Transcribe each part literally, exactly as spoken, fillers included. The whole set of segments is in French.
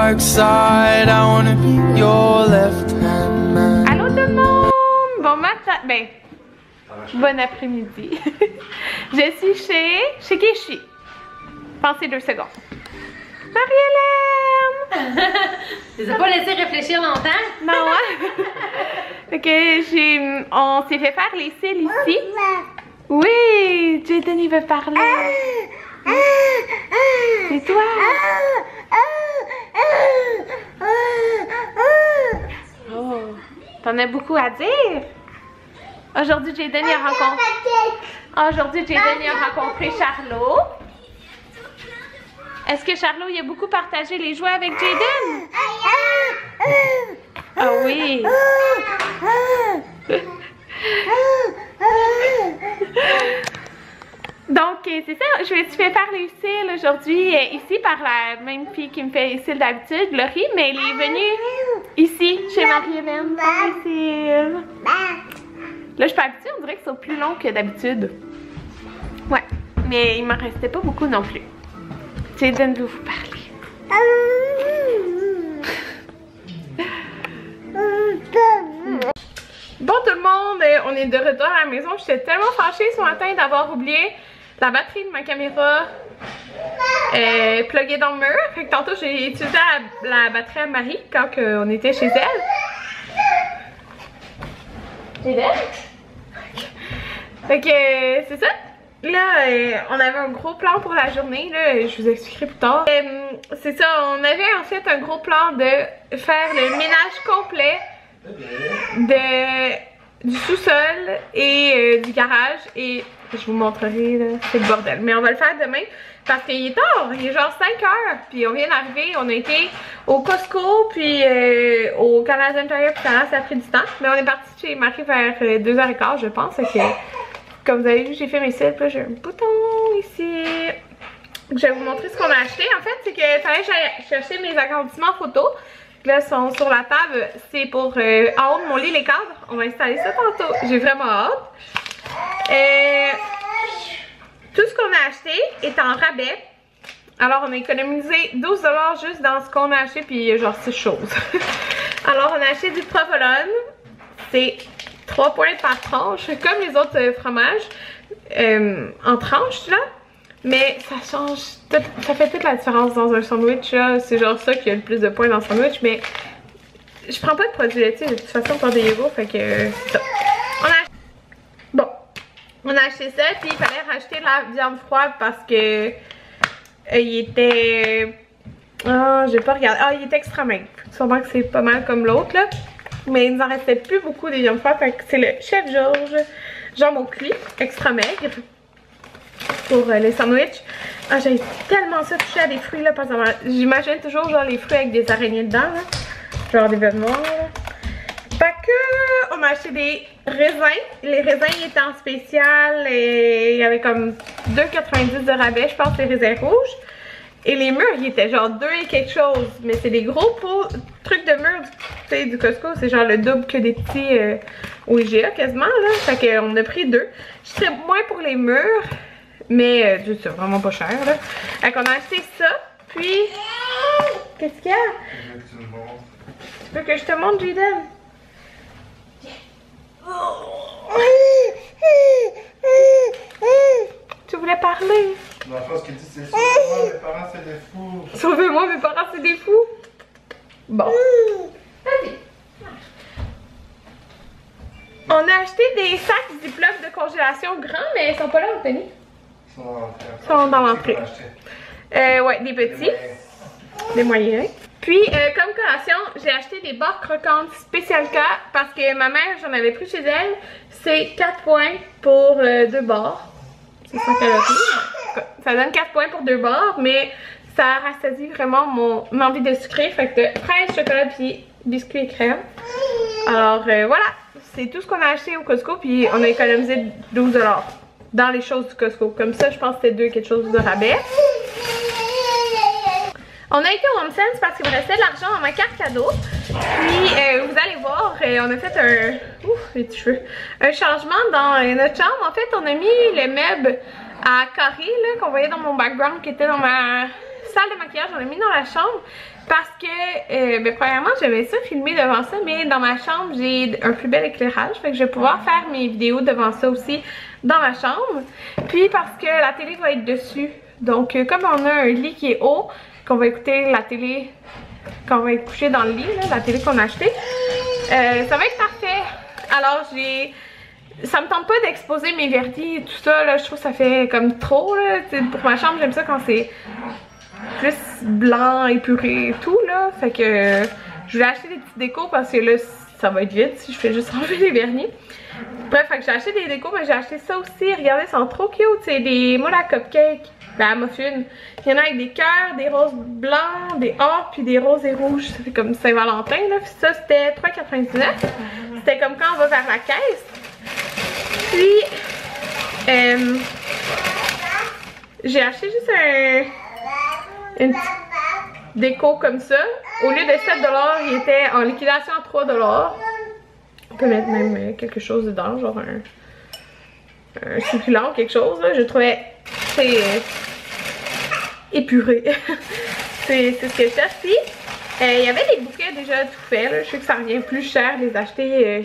dark side. I wanna be your left hand man. Allô tout le monde! Bon matin, ben, bon après-midi. Je suis chez, chez qui je suis? Pensez deux secondes. Marie-Hélène! Tu les as pas laissé réfléchir longtemps? Non, hein? Fait que j'ai, on s'est fait faire les cils ici. Oui, Jaden il veut parler. C'est toi? Oh, t'en as beaucoup à dire? Aujourd'hui, Jaden il a rencontré. Aujourd'hui, Jaden il a rencontré Charlot. Est-ce que Charlot il a beaucoup partagé les jouets avec Jaden? Ah oui. Donc, c'est ça, je me suis fait faire les cils aujourd'hui euh, ici par la même fille qui me fait les cils d'habitude, Laurie, mais elle est venue ici, chez Marie-Hélène, faire les cils. Là, je suis pas habituée, on dirait que c'est plus long que d'habitude. Ouais, mais il m'en restait pas beaucoup non plus. Jaden veut vous parler. Bon tout le monde, on est de retour à la maison. J'étais tellement fâchée ce matin d'avoir oublié la batterie de ma caméra euh, pluguée dans le mur. Fait que tantôt j'ai utilisé la, la batterie à Marie quand euh, on était chez elle. Chez elle? Fait que euh, c'est ça. Là, euh, on avait un gros plan pour la journée, là, je vous expliquerai plus tard. Euh, c'est ça, on avait en fait un gros plan de faire le ménage complet de, du sous-sol et euh, du garage. Et je vous montrerai, là, c'est le bordel. Mais on va le faire demain parce qu'il est tard, il est genre cinq heures. Puis on vient d'arriver, on a été au Costco, puis euh, au Canadian Tire, puis ça a pris du temps. Mais on est parti chez Marie vers euh, deux heures quinze, je pense. Que, comme vous avez vu, j'ai fait mes cils, puis j'ai un bouton ici. Je vais vous montrer ce qu'on a acheté. En fait, c'est que fallait que j'aille chercher mes agrandissements photos. Là, ils sont sur la table. C'est pour euh, en haut de mon lit, les cadres. On va installer ça tantôt. J'ai vraiment hâte. Euh, tout ce qu'on a acheté est en rabais. Alors, on a économisé douze dollars juste dans ce qu'on a acheté, puis genre six choses. Alors, on a acheté du provolone. C'est trois points par tranche, comme les autres euh, fromages euh, en tranches là, mais ça change, tout, ça fait toute la différence dans un sandwich là. C'est genre ça qui a le plus de points dans le sandwich, mais je prends pas de produits laitiers de toute façon pour des yogourts, fait que euh, c'est ça. On a bon, on a acheté ça, puis il fallait racheter la viande froide parce que euh, il était, ah, j'ai pas regardé, ah, il était extra maigre. Sûrement que c'est pas mal comme l'autre là. Mais il nous en restait plus beaucoup des viandes froides. Fait que c'est le Chef Georges jambon cuit extra maigre pour euh, les sandwichs. Ah, j'ai tellement ça touché à des fruits là, parce que j'imagine toujours genre les fruits avec des araignées dedans là. Genre des bêtes noires là. Fait que on a acheté des raisins. Les raisins ils étaient en spécial et il y avait comme deux quatre-vingt-dix de rabais, je pense, les raisins rouges. Et les murs, ils étaient genre deux et quelque chose. Mais c'est des gros pots, trucs de murs du, du Costco. C'est genre le double que des petits euh, au I G A quasiment là. Fait qu'on a pris deux. Je serais moins pour les murs. Mais euh, c'est vraiment pas cher là. Fait qu'on a acheté ça. Puis, qu'est-ce qu'il y a? Tu veux que je te montre, Jaden? Tu voulais parler? La chose qu'il dit, c'est sauvez-moi, mes parents, c'est des fous. Sauvez-moi, mes parents, c'est des fous. Bon. Vas-y. On a acheté des sacs Ziploc de congélation grands, mais ils sont pas là, Anthony. Ils sont dans l'entrée. Ils sont dans l'entrée. Euh, ouais, des petits. Des moyens. Puis, euh, comme collation, j'ai acheté des barres croquantes Spécial K parce que ma mère, j'en avais pris chez elle. C'est quatre points pour euh, deux barres. C'est cent calories. Ça donne quatre points pour deux barres, mais ça rassasie vraiment mon, mon envie de sucrer. Fait que fraise, chocolat, puis biscuits et crème. Alors euh, voilà, c'est tout ce qu'on a acheté au Costco, puis on a économisé douze dollars dans les choses du Costco. Comme ça, je pense que c'était deux quelque chose de rabais. On a été au Home Sense parce qu'il me restait de l'argent dans ma carte cadeau. Puis euh, vous allez voir, euh, on a fait un, ouf, les petits cheveux, un changement dans euh, notre chambre. En fait, on a mis le meuble à carré là qu'on voyait dans mon background qui était dans ma salle de maquillage, on l'a mis dans la chambre parce que, euh, ben, premièrement, j'aimais ça filmer devant ça, mais dans ma chambre, j'ai un plus bel éclairage, fait que je vais pouvoir faire mes vidéos devant ça aussi dans ma chambre. Puis parce que la télé va être dessus, donc euh, comme on a un lit qui est haut, qu'on va écouter la télé, quand on va être couché dans le lit, là, la télé qu'on a achetée, euh, ça va être parfait. Alors j'ai... Ça me tente pas d'exposer mes vernis et tout ça, là, je trouve que ça fait comme trop, là. Pour ma chambre, j'aime ça quand c'est plus blanc, épuré et tout, là. Fait que je voulais acheter des petites décos parce que là, ça va être vite si je fais juste enlever les vernis. Bref, fait que j'ai acheté des décos, mais j'ai acheté ça aussi. Regardez, ils sont trop cute, c'est des moules à cupcake, ben à muffin. Il y en a avec des cœurs, des roses blancs, des or, puis des roses et rouges. Ça fait comme Saint-Valentin, là. Puis ça, c'était trois quatre-vingt-dix-neuf. C'était comme quand on va vers la caisse. Puis, euh, j'ai acheté juste un, une petite déco comme ça. Au lieu de sept dollars, il était en liquidation à trois dollars. On peut mettre même quelque chose dedans, genre un, un succulent ou quelque chose. Là. Je trouvais c'est euh, épuré. C'est ce que je cherche. Puis, euh, il y avait des bouquets déjà tout faits. Là. Je sais que ça revient plus cher de les acheter. Euh,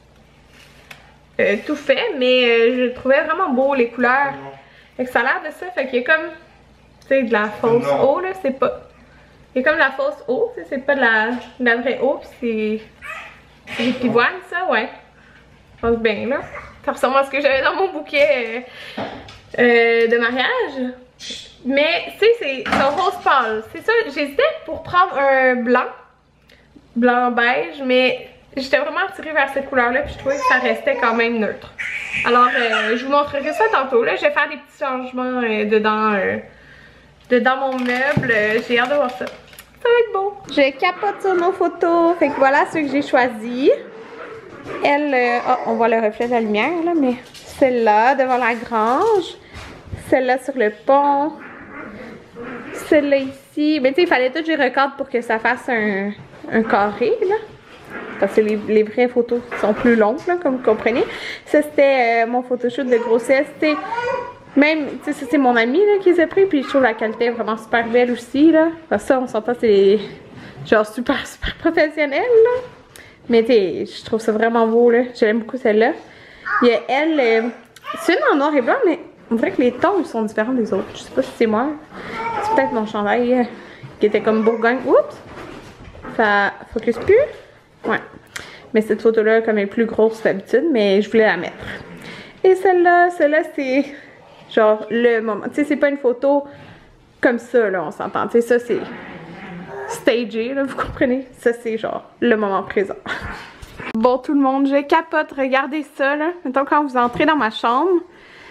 Euh, tout fait, mais euh, je trouvais vraiment beau les couleurs. Fait que ça a l'air de ça, fait qu'il y a comme, tu sais, de la fausse non. eau là, c'est pas. Il y a comme de la fausse eau, tu sais, c'est pas de la, de la vraie eau, pis c'est des pivoines, ça, ouais. Je pense bien là. Ça ressemble à ce que j'avais dans mon bouquet euh, euh, de mariage. Mais, tu sais, c'est un rose pâle. C'est ça, j'hésitais pour prendre un blanc, blanc beige, mais. J'étais vraiment attirée vers cette couleur-là, puis je trouvais que ça restait quand même neutre. Alors, euh, je vous montrerai ça tantôt. Là, je vais faire des petits changements euh, dedans, euh, dedans mon meuble. Euh, j'ai hâte de voir ça. Ça va être beau. Je capote sur nos photos. Fait que voilà ceux que j'ai choisis. Elle, euh, oh, on voit le reflet de la lumière, là, mais celle-là devant la grange. Celle-là sur le pont. Celle-là ici. Mais tu sais, il fallait tout que je recadre pour que ça fasse un, un carré, là. Parce que les, les vraies photos sont plus longues, là, comme vous comprenez. Ça, c'était euh, mon photoshoot de grossesse. C'était même, tu sais, c'est mon ami là, qui les a pris. Puis je trouve la qualité vraiment super belle aussi, là. Parce que ça, on s'entend, c'est genre super, super professionnel, là. Mais tu sais, je trouve ça vraiment beau, là. J'aime beaucoup celle-là. Il y a elle, euh, c'est une en noir et blanc, mais on dirait que les tons, ils sont différents des autres. Je sais pas si c'est moi. C'est peut-être mon chandail euh, qui était comme Bourgogne. Oups! Ça focus plus. Ouais. Mais cette photo-là, comme elle est plus grosse d'habitude, mais je voulais la mettre. Et celle-là, celle-là, c'est genre le moment. Tu sais, c'est pas une photo comme ça, là, on s'entend. Tu sais, ça, c'est stagé, là, vous comprenez? Ça, c'est genre le moment présent. Bon, tout le monde, je capote. Regardez ça, là. Mettons, quand vous entrez dans ma chambre,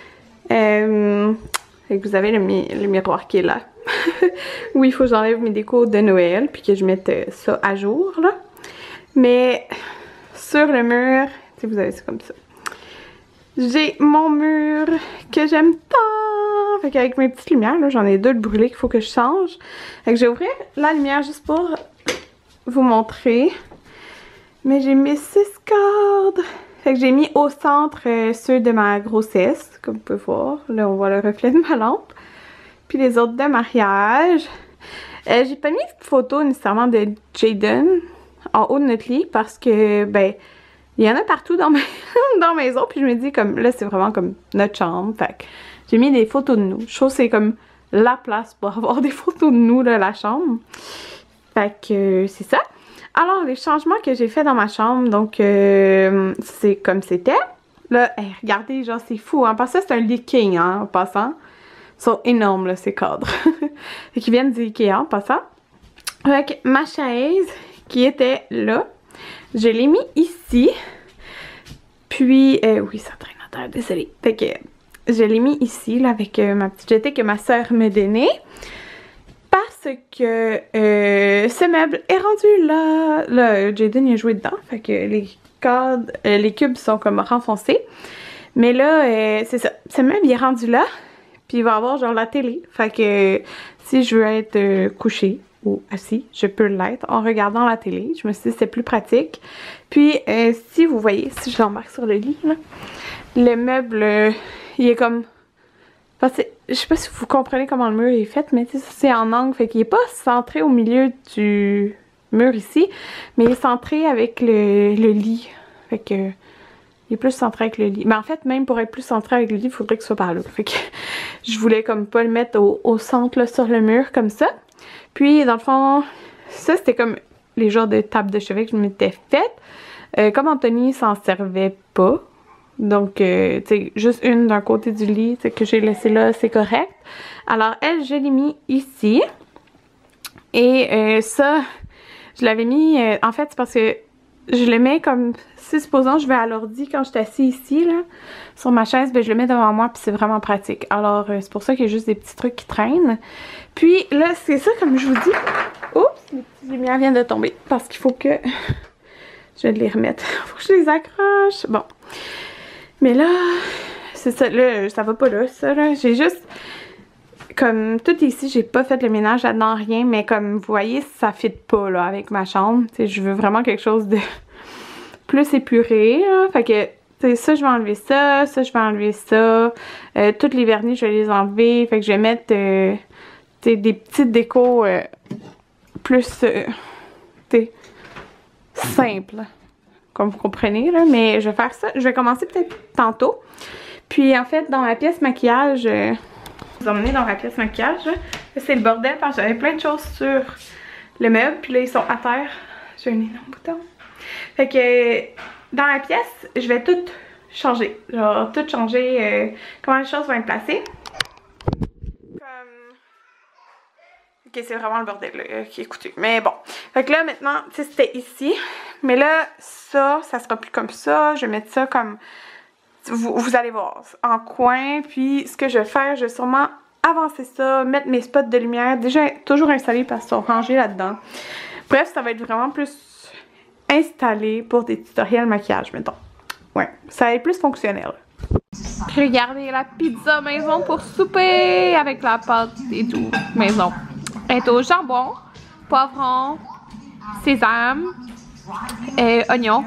euh, et que vous avez le, mi le miroir qui est là. Oui, il faut que j'enlève mes décos de Noël, puis que je mette euh, ça à jour, là. Mais sur le mur, tu sais, vous avez ça comme ça. J'ai mon mur que j'aime tant. Fait qu'avec mes petites lumières, là, j'en ai deux de brûlées qu'il faut que je change. Fait que je vais ouvrir la lumière juste pour vous montrer. Mais j'ai mis six cordes. Fait que j'ai mis au centre euh, ceux de ma grossesse, comme vous pouvez voir. Là, on voit le reflet de ma lampe. Puis les autres de mariage. Euh, j'ai pas mis de photo nécessairement de Jaden en haut de notre lit parce que, ben, il y en a partout dans ma, dans la maison. Puis je me dis, comme, là, c'est vraiment comme notre chambre. Fait que j'ai mis des photos de nous. Je trouve que c'est comme la place pour avoir des photos de nous, là, la chambre. Fait que, euh, c'est ça. Alors, les changements que j'ai fait dans ma chambre, donc, euh, c'est comme c'était. Là, hey, regardez, genre, c'est fou, hein. Parce que c'est un lit king, hein, en passant. Ils sont énormes, là, ces cadres. Fait qu'ils viennent du Ikea, en passant. Avec ma chaise qui était là. Je l'ai mis ici. Puis, euh, oui, ça traîne à terre, désolée. Fait que je l'ai mis ici, là, avec euh, ma petite jetée que ma soeur me donnait. Parce que euh, ce meuble est rendu là. Là, Jaden il a joué dedans. Fait que les cadres, euh, les cubes sont comme renfoncés. Mais là, euh, c'est ça. Ce meuble il est rendu là. Puis il va avoir genre la télé. Fait que euh, si je veux être euh, couchée ou assis, je peux l'être en regardant la télé. Je me suis dit c'est plus pratique. Puis euh, si vous voyez, si je l'embarque sur le lit, là, le meuble, euh, il est comme Parce que je sais pas si vous comprenez comment le mur est fait, mais c'est en angle, fait qu'il est pas centré au milieu du mur ici, mais il est centré avec le, le lit. Fait que il est plus centré avec le lit. Mais en fait, même pour être plus centré avec le lit, il faudrait que ce soit par là. Fait que je voulais comme pas le mettre au, au centre là, sur le mur comme ça. Puis dans le fond, ça c'était comme les genres de table de chevet que je m'étais faite. Euh, comme Anthony s'en servait pas. Donc, euh, tu sais, juste une d'un côté du lit que j'ai laissé là, c'est correct. Alors, elle, je l'ai mis ici. Et euh, ça, je l'avais mis, euh, en fait, c'est parce que je le mets comme, si supposons je vais à l'ordi quand je suis assise ici, là, sur ma chaise, ben je le mets devant moi puis c'est vraiment pratique. Alors, euh, c'est pour ça qu'il y a juste des petits trucs qui traînent. Puis là, c'est ça, comme je vous dis. Oups, les petites lumières viennent de tomber parce qu'il faut que je vais les remettre. Faut que je les accroche. Bon. Mais là, c'est ça, là, ça va pas là, ça, là. J'ai juste, comme, tout ici, j'ai pas fait le ménage là-dedans, rien, mais comme, vous voyez, ça fit pas, là, avec ma chambre. Tu sais, je veux vraiment quelque chose de plus épuré, là. Fait que, tu sais, ça, je vais enlever ça, ça, je vais enlever ça. Euh, toutes les vernis, je vais les enlever. Fait que je vais mettre, euh, tu sais, des petites décos euh, plus, euh, tu sais, simples. Comme vous comprenez, là, mais je vais faire ça. Je vais commencer peut-être tantôt. Puis en fait, dans ma pièce maquillage, euh, je vous emmener dans ma pièce maquillage. C'est le bordel parce que j'avais plein de choses sur le meuble. Puis là, ils sont à terre. J'ai un énorme bouton. Fait que dans la pièce, je vais tout changer. Genre, tout changer euh, comment les choses vont être placées. Comme... Ok, c'est vraiment le bordel, là. Ok, écoutez. Mais bon. Fait que là, maintenant, tu sais, c'était ici. Mais là, ça, ça sera plus comme ça. Je vais mettre ça comme... Vous, vous allez voir. En coin. Puis, ce que je vais faire, je vais sûrement avancer ça. Mettre mes spots de lumière. Déjà, toujours installés parce qu'ils sont rangés là-dedans. Bref, ça va être vraiment plus installé pour des tutoriels maquillage, mettons. Ouais. Ça va être plus fonctionnel. Regardez la pizza maison pour souper. Avec la pâte et tout. Maison. Elle est au jambon, poivron, sésame, euh, oignon.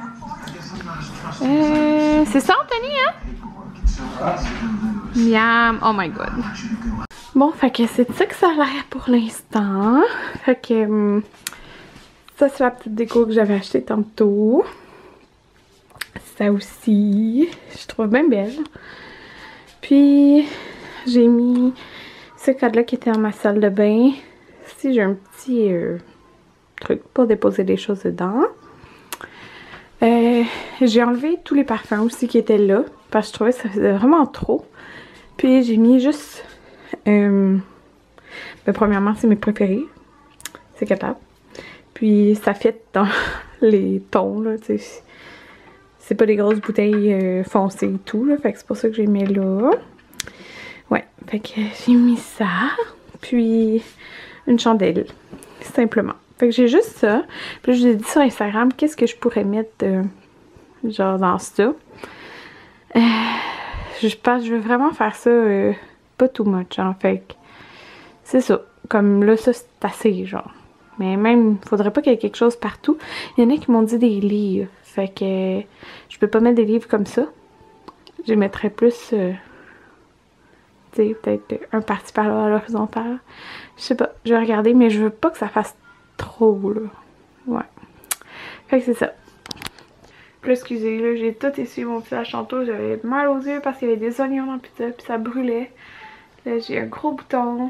Euh, c'est ça, Anthony, hein? Miam, oh my god. Bon, fait que c'est ça que ça a l'air pour l'instant. Fait que hum, ça, c'est la petite déco que j'avais acheté tantôt. Ça aussi, je trouve bien belle. Puis, j'ai mis ce cadre-là qui était dans ma salle de bain. Ici, j'ai un petit euh, truc pour déposer des choses dedans. Euh, j'ai enlevé tous les parfums aussi qui étaient là, parce que je trouvais que ça faisait vraiment trop. Puis j'ai mis juste... Euh, ben, premièrement, c'est mes préférés. C'est capable. Puis ça fit dans les tons, là, tu sais. C'est pas des grosses bouteilles euh, foncées et tout, là. Fait que c'est pour ça que j'ai mis là. Ouais, fait que j'ai mis ça. Puis... une chandelle, simplement. Fait que j'ai juste ça. Puis je vous ai dit sur Instagram, qu'est-ce que je pourrais mettre euh, genre dans ça. Euh, je pense que je veux vraiment faire ça euh, pas too much, en fait. C'est ça. Comme là, ça, c'est assez, genre. Mais même, il faudrait pas qu'il y ait quelque chose partout. Il y en a qui m'ont dit des livres. Fait que je peux pas mettre des livres comme ça. Je mettrais plus... Euh, tu sais, peut-être un parti par là à l'horizontale. Je sais pas, je vais regarder, mais je veux pas que ça fasse trop, là. Ouais. Fait que c'est ça. Là, excusez, là, j'ai tout essuyé mon visage tantôt. J'avais mal aux yeux parce qu'il y avait des oignons dans la pizza, puis ça brûlait. Là, j'ai un gros bouton.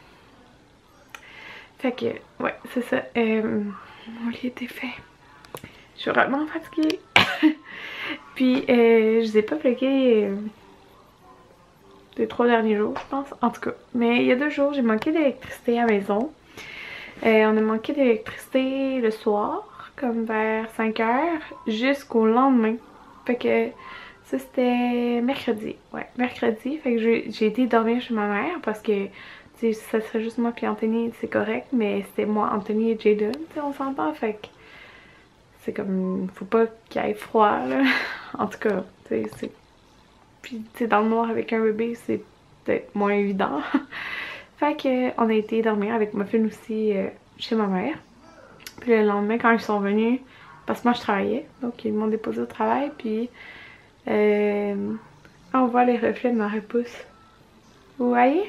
Fait que, ouais, c'est ça. Euh, mon lit était fait. Je suis vraiment fatiguée. Puis, euh, je vous ai pas vlogué... Euh, les trois derniers jours, je pense. En tout cas. Mais il y a deux jours, j'ai manqué d'électricité à la maison. Euh, on a manqué d'électricité le soir, comme vers cinq heures, jusqu'au lendemain. Fait que ça, c'était mercredi. Ouais, mercredi. Fait que j'ai été dormir chez ma mère parce que, tu sais, ça serait juste moi puis Anthony, c'est correct. Mais c'était moi, Anthony et Jaden, tu sais, on s'entend. Fait que c'est comme, faut pas qu'il y ait froid, là. En tout cas, tu sais, c'est... Puis, tu sais, dans le noir avec un bébé, c'est peut-être moins évident. Fait que on a été dormir avec Muffin aussi euh, chez ma mère. Puis le lendemain, quand ils sont venus, parce que moi je travaillais, donc ils m'ont déposé au travail. Puis, euh, on voit les reflets de ma repousse Vous voyez?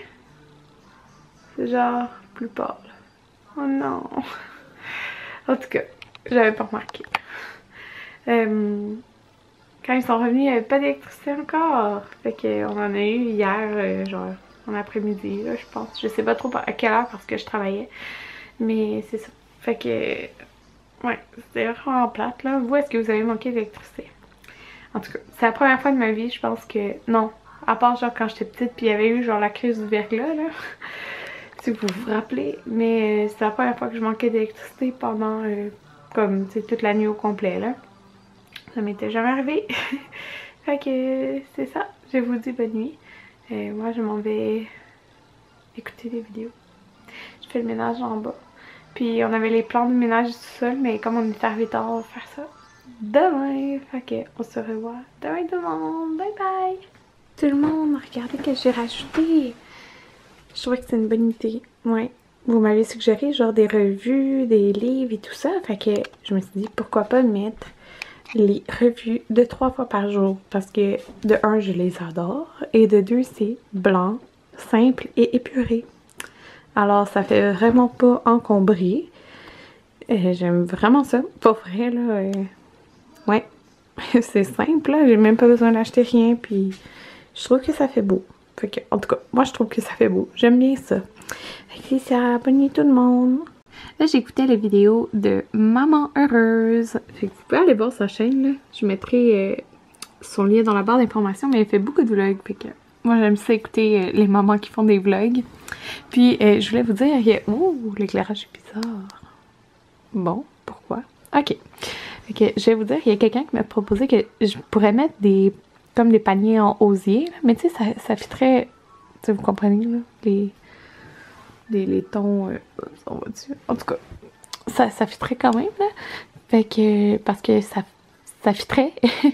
C'est genre plus pâle. Oh non! En tout cas, j'avais pas remarqué. Euh, quand ils sont revenus, il n'y avait pas d'électricité encore. Fait qu'on en a eu hier, euh, genre en après-midi, là, je pense. Je sais pas trop à quelle heure parce que je travaillais. Mais c'est ça. Fait que, ouais, c'était vraiment plate, là. Vous, est-ce que vous avez manqué d'électricité? En tout cas, c'est la première fois de ma vie, je pense que, non. À part genre quand j'étais petite, puis il y avait eu genre la crise du verglas, là. Si vous vous rappelez. Mais c'est la première fois que je manquais d'électricité pendant, euh, comme, tu sais, toute la nuit au complet, là. Ça m'était jamais arrivé. Fait que c'est ça. Je vous dis bonne nuit. Euh, moi, je m'en vais écouter des vidéos. Je fais le ménage en bas. Puis on avait les plans de ménage du sol, mais comme on est arrivé tard, on va faire ça demain. Fait que on se revoit demain tout le monde. Bye bye! Tout le monde, regardez que j'ai rajouté. Je trouvais que c'est une bonne idée. Ouais. Vous m'avez suggéré genre des revues, des livres et tout ça. Fait que je me suis dit pourquoi pas mettre les revues de trois fois par jour. Parce que de un, je les adore. Et de deux, c'est blanc, simple et épuré. Alors ça fait vraiment pas encombré. Euh, J'aime vraiment ça. Pas vrai là. Euh... Ouais. C'est simple là. J'ai même pas besoin d'acheter rien. Puis je trouve que ça fait beau. Fait que, en tout cas, moi je trouve que ça fait beau. J'aime bien ça. Fait que c'est ça. Bonne nuit tout le monde. Là, j'écoutais la vidéo de Maman Heureuse. Fait que vous pouvez aller voir sa chaîne, là. Je mettrai euh, son lien dans la barre d'informations, mais elle fait beaucoup de vlogs. Fait que moi, j'aime ça écouter euh, les mamans qui font des vlogs. Puis, euh, je voulais vous dire que... Ouh, l'éclairage est bizarre. Bon, pourquoi? Ok. Fait que je vais vous dire, il y a quelqu'un qui m'a proposé que je pourrais mettre des... comme des paniers en osier. Là. Mais tu sais, ça, ça fait très... Tu sais, vous comprenez, là? Les... Les, les tons, euh, on va dire. En tout cas, ça, ça fitterait quand même, là. Fait que, parce que ça, ça fitterait.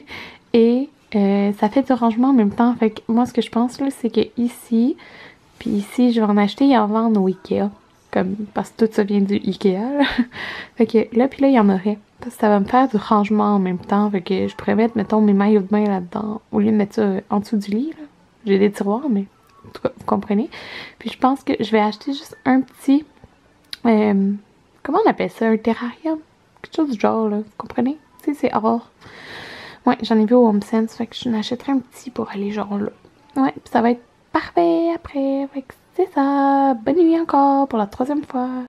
Et euh, ça fait du rangement en même temps. Fait que moi, ce que je pense, là, c'est que ici, puis ici, je vais en acheter et en vendre au Ikea. Comme, parce que tout ça vient du Ikea, là. Fait que là, puis là, il y en aurait. Parce que ça va me faire du rangement en même temps. Fait que je pourrais mettre, mettons, mes maillots de bain là-dedans. Au lieu de mettre ça en dessous du lit, là. J'ai des tiroirs, mais... En tout cas, vous comprenez. Puis je pense que je vais acheter juste un petit... Euh, comment on appelle ça? Un terrarium? Quelque chose du genre, là. Vous comprenez? Tu sais, c'est or. Ouais, j'en ai vu au Home Sense. Fait que je n'achèterai un petit pour aller genre là. Ouais, puis ça va être parfait après. Fait que c'est ça. Bonne nuit encore pour la troisième fois.